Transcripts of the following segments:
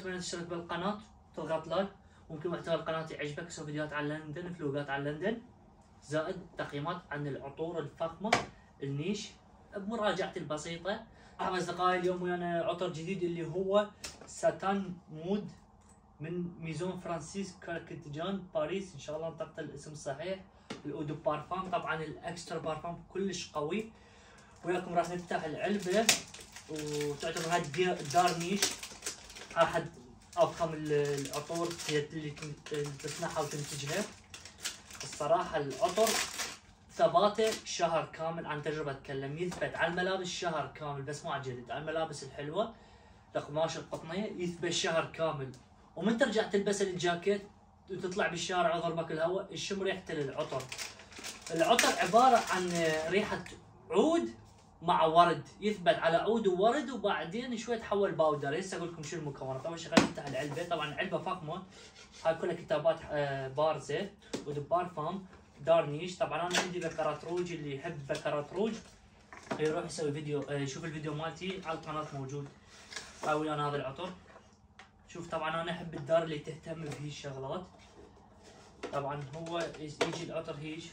اتمنى تشترك بالقناه، تضغط لايك. ممكن محتوى القناه يعجبك، اسوي فيديوهات عن لندن، فلوقات عن لندن، زائد تقييمات عن العطور الفخمه النيش بمراجعتي البسيطه. مرحبا اصدقائي، اليوم ويانا عطر جديد اللي هو ساتان مود من ميزون فرانسيس كاركتجان باريس، ان شاء الله نطقت الاسم الصحيح. الاودو بارفان، طبعا الاكسترا بارفان كلش قوي. وياكم راح نفتح العلبه، وتعتبر هاي دار نيش، احد افخم العطور هي اللي تصنعها وتنتجها. الصراحه العطر ثباته شهر كامل، عن تجربه اتكلم، يثبت على الملابس شهر كامل، بس مو على الجلد، على الملابس الحلوه القماش القطنيه يثبت شهر كامل. ومن ترجع تلبس الجاكيت وتطلع بالشارع وضربك الهواء الشم ريحته للعطر. العطر عباره عن ريحه عود مع ورد، يثبت على عود وورد، وبعدين شوي تحول باودر. هسه اقول لكم شو المكونات. اول شيء خلينا نفتح العلبه. طبعا العلبه فخمه، هاي كلها كتابات بارزه. ودو بارفام دار نيش. طبعا انا عندي بكرات روج، اللي يحب بكرات روج يروح يسوي فيديو، يشوف الفيديو مالتي على القناه موجود. هاي ويانا هذا العطر. شوف طبعا انا احب الدار اللي تهتم بهي الشغلات. طبعا هو يجي العطر هيج،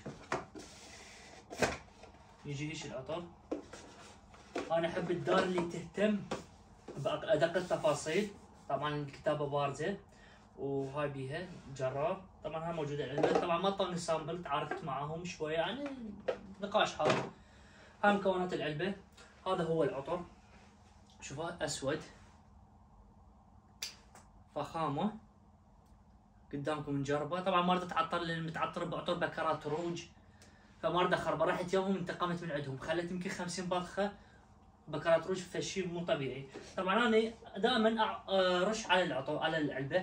يجي هيش العطر. انا احب الدار اللي تهتم بادق التفاصيل. طبعا الكتابه بارزه، وهاي بيها جرار. طبعا هاي موجوده العلبه. طبعا ما طاني سامبل، تعاركت معاهم شويه يعني نقاش حار. هاي مكونات العلبه. هذا هو العطر، شوفوا اسود فخامه قدامكم نجربه. طبعا ما رضيت اتعطر لان متعطر بعطر بكرات روج، فما رضيت اخربه. رحت يومهم انتقمت من عندهم، خليت يمكن 50 بطخه بكرات روج، فشي مو طبيعي. طبعا انا دائما ارش على العطر على العلبه.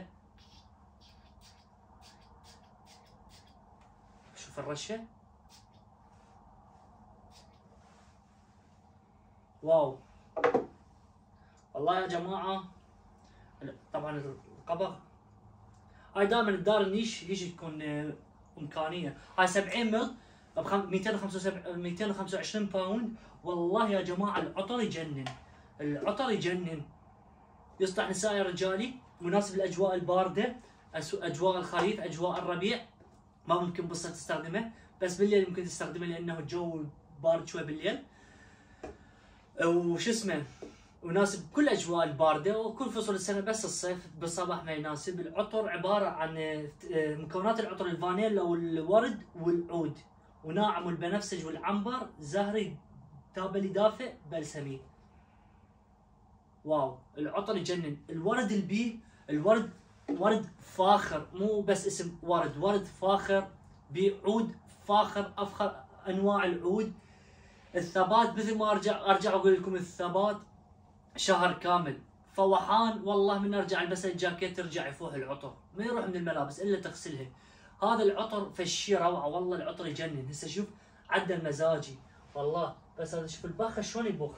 شوف الرشه، واو والله يا جماعه. طبعا القبض هاي دائما الدار النيش يجي تكون امكانيه. هاي 70 مل ب 225 باوند. والله يا جماعه العطر يجنن، العطر يجنن. يصلح نسائي رجالي، مناسب للاجواء البارده، اجواء الخريف، اجواء الربيع. ما ممكن بالصيف تستخدمه، بس بالليل ممكن تستخدمه لانه الجو بارد شوي بالليل. وش اسمه، يناسب كل الاجواء البارده وكل فصول السنه، بس الصيف بالصباح ما يناسب. العطر عباره عن مكونات العطر الفانيلا والورد والعود وناعم والبنفسج والعنبر زهري تابلي دافئ بلسمي. واو العطر يجنن. الورد البي، الورد ورد فاخر، مو بس اسم ورد، ورد فاخر بعود فاخر، افخر انواع العود. الثبات مثل ما ارجع اقول لكم، الثبات شهر كامل. فوحان والله، من ارجع البس الجاكيت ترجع يفوح العطر، ما يروح من الملابس الا تغسلها. هذا العطر فشي روعه، والله العطر يجنن. هسه شوف عدل مزاجي والله. بس هذا شوف البخه شلون يبخ،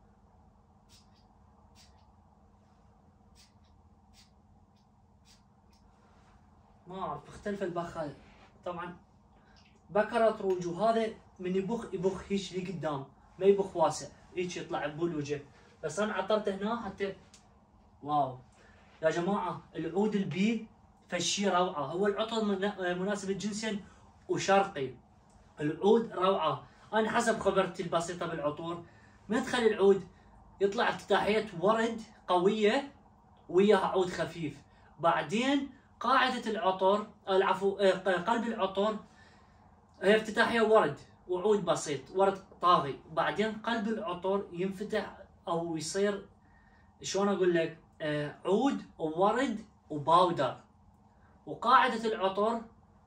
ما اعرف اختلف البخه. طبعا بكرات روج، وهذا من يبخ هيك لقدام، ما يبخ واسع هيك يطلع بالوجه. بس انا عطرته هنا حتى واو يا جماعه. العود البي فشي روعه. هو العطر مناسب للجنسين وشرقي. العود روعه. انا حسب خبرتي البسيطه بالعطور، من تخلي العود يطلع افتتاحيه ورد قويه وياها عود خفيف. بعدين قاعده العطر، العفو قلب العطر هي افتتاحيه ورد وعود بسيط، ورد طاغي. بعدين قلب العطر ينفتح او يصير شلون اقول لك، عود وورد وباودر. وقاعده العطر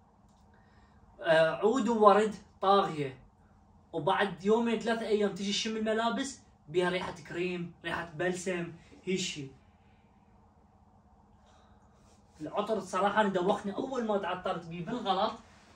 عود وورد طاغيه. وبعد يومين 3 ايام تجي تشم الملابس بها ريحه كريم، ريحه بلسم، هيشي. العطر الصراحه انا دوخني اول ما تعطرت بيه بالغلط.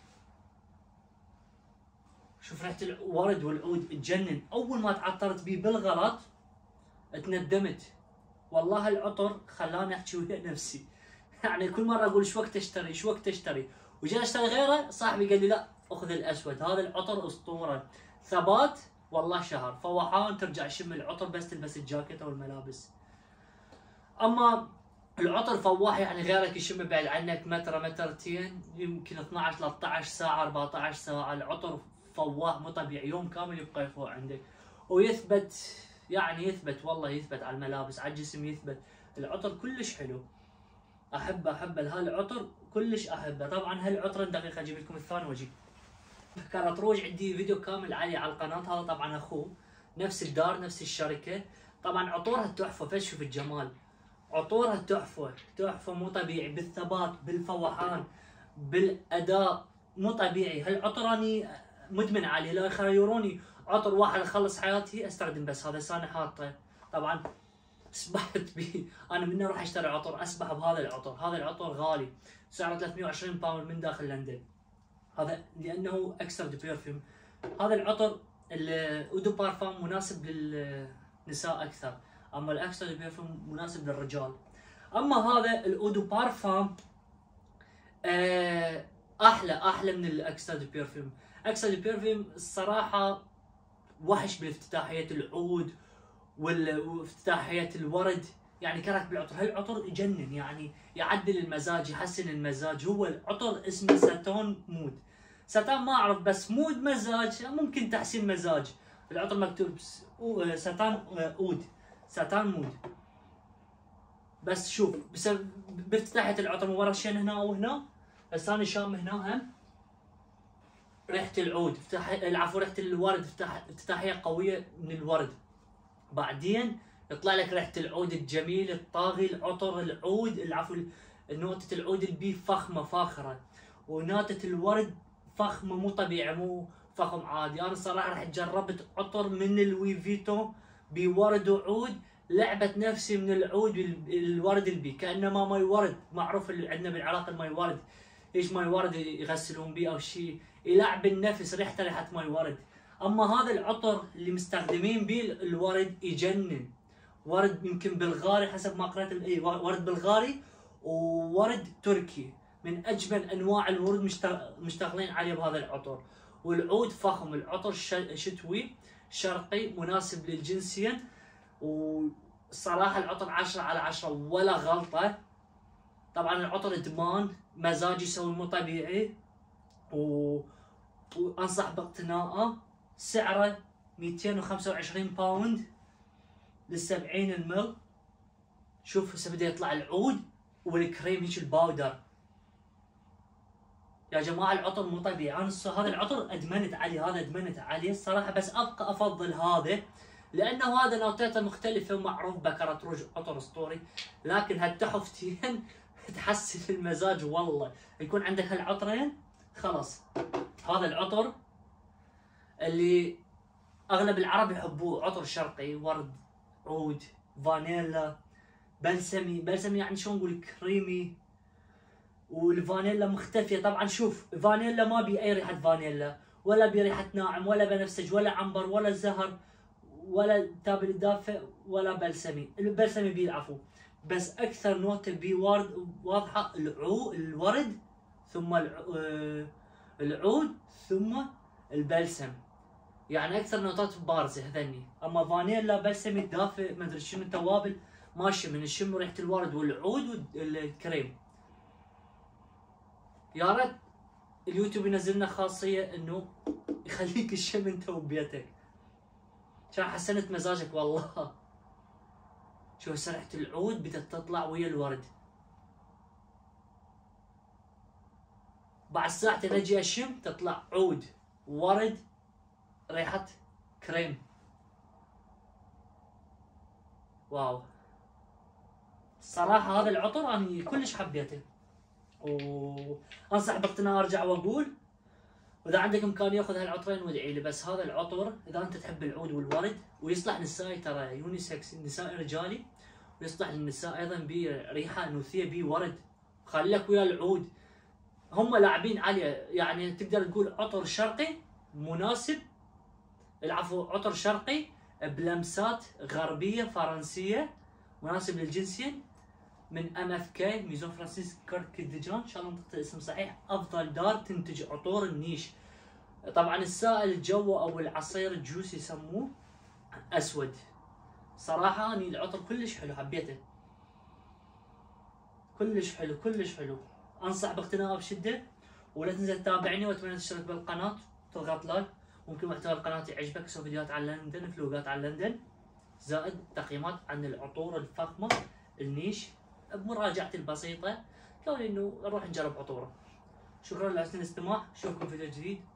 شوف ريحه الورد والعود تجنن. اول ما تعطرت بيه بالغلط تندمت والله. العطر خلاني احكي ويا نفسي يعني كل مره اقول شو وقت اشتري، شو وقت اشتري، وجاي اشتري غيره. صاحبي قال لي لا اخذ الاسود، هذا العطر اسطوره. ثبات والله شهر. فوحان ترجع تشم العطر بس تلبس الجاكيت او الملابس. اما العطر فواح، يعني غيرك يشم بعد عنك متر مترتين، يمكن 12 13 ساعة 14 ساعة. العطر فواح مو طبيعي، يوم كامل يبقى يفوح عندك ويثبت، يعني يثبت والله، يثبت على الملابس على الجسم يثبت. العطر كلش حلو، احبه هالعطر كلش احبه. طبعا هالعطر دقيقة اجيب لكم الثاني واجي. كانت روج عندي فيديو كامل عليه على القناة، هذا طبعا اخوه، نفس الدار نفس الشركة. طبعا عطورها تحفة، فشوف الجمال، عطورها تحفة مو طبيعي، بالثبات بالفوحان بالاداء مو طبيعي. هالعطر اني مدمن عليه، لو يخيروني عطر واحد اخلص حياتي استخدم بس هذا، سنة حاطه. طبعا سبحت به، انا من اروح اشتري عطر اسبح بهذا العطر. هذا العطر غالي، سعره 320 باوند من داخل لندن، هذا لانه اكثر دي بيرفيوم. هذا العطر الاودو بارفان مناسب للنساء اكثر، اما الاكثر دي بيرفيوم مناسب للرجال. اما هذا الاودو بارفان احلى من الاكسترا دي بيرفيوم. اكسترا دي بيرفيوم الصراحه وحش بالافتتاحيه العود وافتتاحيه الورد، يعني كرهت بالعطر. هالعطر يجنن، يعني يعدل المزاج يحسن المزاج. هو العطر اسمه ساتون مود، ساتان ما اعرف، بس مود مزاج، ممكن تحسين مزاج. العطر مكتوب ساتان اود، ساتان مود. بس شوف بسبب بافتتاحيه العطر مبرشين هنا وهنا، بس انا شام هنا هم ريحه العود، العفو ريحه الورد، افتتاحيه قويه من الورد. بعدين يطلع لك ريحه العود الجميل الطاغي، العطر العود العفو نوتة العود البي فخمه فاخره، ونوتة الورد فخمه مو طبيعي، مو فخم عادي. انا الصراحه رحت جربت عطر من الوي فيتو بورد وعود، لعبت نفسي من العود الورد البي، كانما ماي ورد معروف اللي عندنا بالعراق الماي ورد، ايش ماي ورد يغسلون بيه او شيء، يلعب النفس، ريحته ريحه ماي ورد. اما هذا العطر اللي مستخدمين به الورد يجنن، ورد يمكن بلغاري حسب ما قرأت، اي ورد بلغاري وورد تركي، من اجمل انواع الورد مشتغلين عليه بهذا العطر. والعود فخم، العطر شتوي شرقي مناسب للجنسين، والصراحه العطر 10 على 10 ولا غلطه. طبعا العطر ادمان، مزاج يسوي مو طبيعي، وانصح باقتنائه. سعره 225 باوند لل70 مل. شوف هسه بدا يطلع العود والكريم هيك الباودر. يا جماعه العطر مو طبيعي، انا هذا العطر ادمنت عليه، هذا ادمنت عليه الصراحه، بس ابقى افضل هذا لانه هذا نوتاته مختلفه، ومعروف بكرة روج عطر اسطوري، لكن هالتحفتين تحسن المزاج والله. يكون عندك هالعطرين خلاص. هذا العطر اللي اغلب العرب يحبوه، عطر شرقي، ورد، عود، فانيلا، بلسمي. بلسمي يعني شلون نقول كريمي، والفانيلا مختفيه. طبعا شوف فانيلا ما بي اي ريحه فانيلا، ولا بريحه ناعم، ولا بنفسج، ولا عنبر، ولا زهر، ولا تابل دافئ، ولا بلسمي. البلسمي بيه العفو، بس اكثر نوته بي ورد واضحه، الورد، ثم العود، ثم البلسم، يعني اكثر نوتات بارزه هذني. اما فانيلا بلسمي دافئ ما ادري شنو التوابل ماشي من الشم، ريحه الورد والعود والكريم. يا ريت اليوتيوب ينزل لنا خاصيه انه يخليك الشم انت وبيتك، عشان حسنت مزاجك والله. شوف هسه ريحه العود بدها تطلع ويا الورد، بعد ساعتين اجي اشم تطلع عود ورد ريحه كريم. واو الصراحه هذا العطر اني كلش حبيته، وانصح باقتناء. ارجع واقول، واذا عندك امكانيه خذ هالعطرين وادعي لي. بس هذا العطر اذا انت تحب العود والورد، ويصلح نسائي ترى، يونيسكس، نسائي رجالي، ويصلح للنساء ايضا بريحه انوثيه بورد، خلي لك ويا العود. هم لاعبين عليه، يعني تقدر تقول عطر شرقي مناسب، العفو عطر شرقي بلمسات غربيه فرنسيه مناسب للجنسين، من ام اف كي ميزون فرانسيس كارت ديجان، ان شاء الله نطقت الاسم صحيح، افضل دار تنتج عطور النيش. طبعا السائل الجو او العصير الجوس يسموه اسود. صراحه اني العطر كلش حلو حبيته. كلش حلو كلش حلو. انصح باقتنائه بشده. ولا تنسى تتابعني واتمنى تشترك بالقناه وتضغط لايك. ممكن محتوى القناه يعجبك، اسوي فيديوهات عن لندن، فلوقات عن لندن، زائد تقييمات عن العطور الفخمه النيش بمراجعتي البسيطه، قالوا انه نروح نجرب عطوره. شكرا لحسن الاستماع، اشوفكم في فيديو جديد.